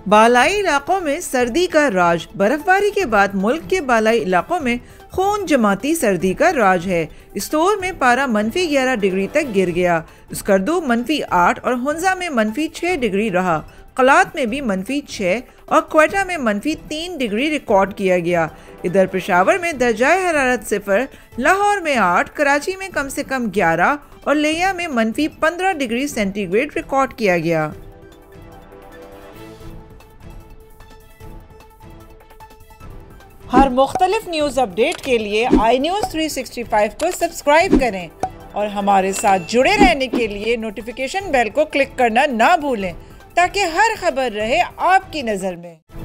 बालाई इलाकों में सर्दी का राज। बर्फबारी के बाद मुल्क के बालाई इलाकों में खून जमाती सर्दी का राज है। स्टोर में पारा -11 डिग्री तक गिर गया। स्कर्दू -8 और हुंजा में -6 डिग्री रहा। कलात में भी -6 और क्वेटा में -3 डिग्री रिकॉर्ड किया गया। इधर पेशावर में दर्जाए हरारत 0, लाहौर में 8, कराची में कम से कम 11 और लिया में -15 डिग्री सेंटीग्रेड रिकॉर्ड किया गया। हर मुख्तलिफ न्यूज़ अपडेट के लिए iNews 365 को सब्सक्राइब करें और हमारे साथ जुड़े रहने के लिए नोटिफिकेशन बेल को क्लिक करना ना भूलें ताकि हर खबर रहे आपकी नज़र में।